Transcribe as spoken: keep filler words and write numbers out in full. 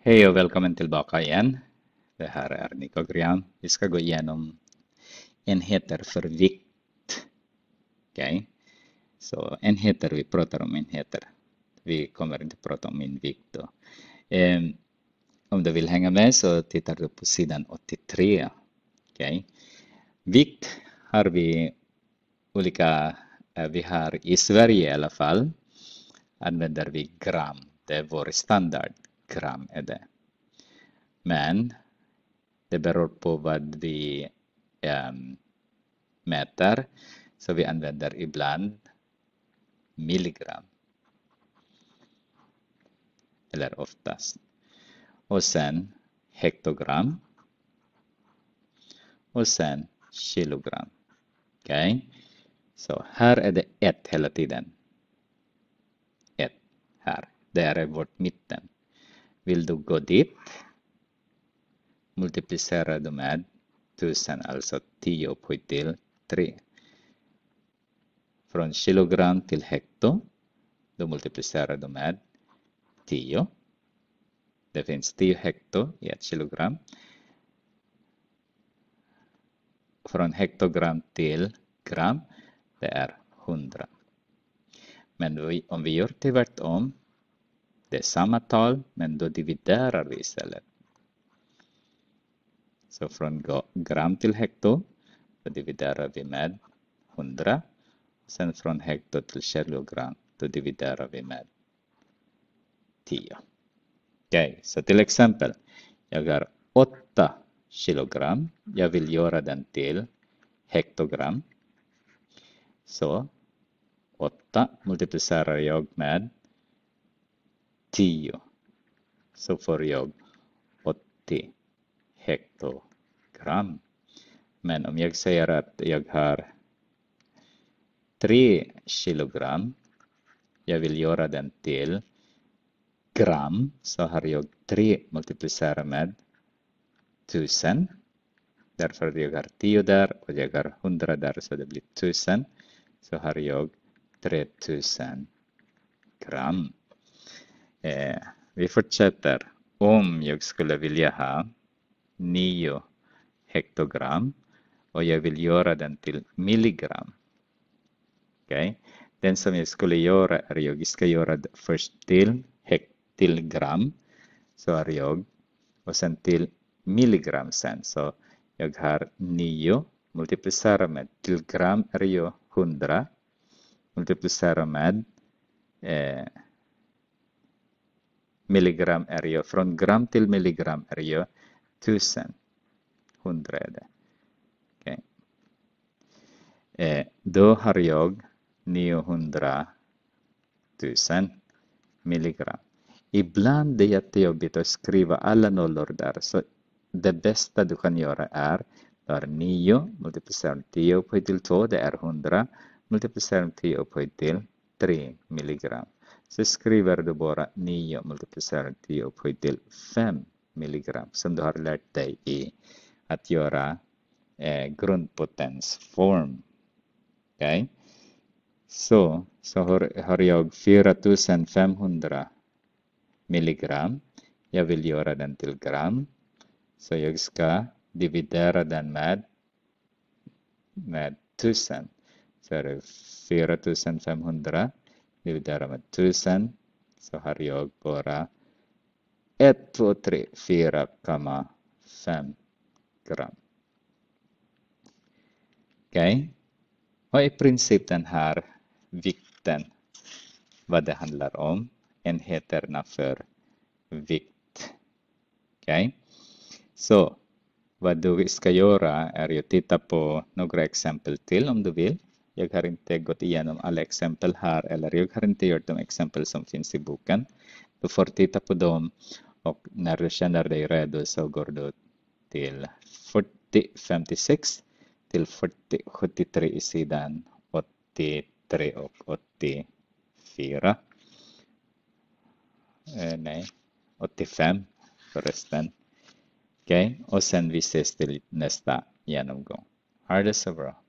Hej och välkommen tillbaka igen. Det här är Nico Grian. Vi ska gå igenom enheter för vikt. Okej, okay. Så enheter, vi pratar om enheter. Vi kommer inte prata om min vikt då. Eh, om du vill hänga med så tittar du på sidan åttiotre. Okay. Vikt har vi olika, eh, vi har i Sverige i alla fall, använder vi gram. Det är vår standard. Gram är det. Men det beror på vad vi um, mäter. Så vi använder ibland milligram. Eller oftast. Och sen hektogram. Och sen kilogram. Okej. Okay. Så här är det ett hela tiden. Ett här. Det är vårt mitten. Vill du gå dit? Multiplicerar du med tusen, alltså tio upphöjt till tre. Från kilogram till hekto, då multiplicerar du med tio. Det finns tio hekto i ett kilogram. Från hektogram till gram, det är hundra. Men vi, om vi gör tvärtom, det är samma tal, men då dividerar vi istället. Så från gram till hekto, då dividerar vi med hundra. Sen från hekto till kilogram, då dividerar vi med tio. Okej, okay, så till exempel, jag har åtta kilogram. Jag vill göra den till hektogram. Så åtta multiplicerar jag med tio. Så får jag åttio hektogram. Men om jag säger att jag har tre kilogram, jag vill göra den till gram, så har jag tre multiplicerat med tusen. Därför jag har tio där och jag har hundra där, så det blir tusen. Så har jag tre tusen gram. Eh, vi fortsätter. Om jag skulle vilja ha nio hektogram och jag vill göra den till milligram. Okay. Den som jag skulle göra är jag ska göra det först till, till gram. Så är jag. Och sen till milligram sen. Så jag har nio. Multiplicera med till gram är ju hundra. Multiplicera med eh, milligram är ju. Från gram till milligram är ju tusen. hundra är det. Okay. Eh, då har jag niohundratusen milligram. Ibland är det jättejobbigt att skriva alla nollor där. Så det bästa du kan göra är där nio multiplicerar tio upphöjt till två, det är hundra. Multiplicerar tio upphöjt till tre milligram. Så skriver du bara nio multiplicerar tio upphöjt till fem milligram. Som du har lärt dig i att göra eh, grundpotensform. Okej. Okay. Så, så har, har jag fyra tusen femhundra milligram. Jag vill göra den till gram. Så jag ska dividera den med, med tusen. Så är det fyra tusen femhundra. Dividera med tusen. Så har jag bara ett, två, tre, fyra komma fem gram. Okej. Okay. Och i princip den här vikten, vad det handlar om, enheterna för vikt. Okej. Okay. Så vad du ska göra är att titta på några exempel till om du vill. Jag har inte gått igenom alla exempel här, eller jag har inte gjort de exempel som finns i boken. Du får titta på dem och när du känner dig redo så går du till fyrtio femtiosex till fyrtio sjuttiotre i sidan åttiotre och åttiofyra. Eh, nej, åttiofem förresten. Okej, okay. Och sen vi ses till nästa genomgång. Ha det så bra.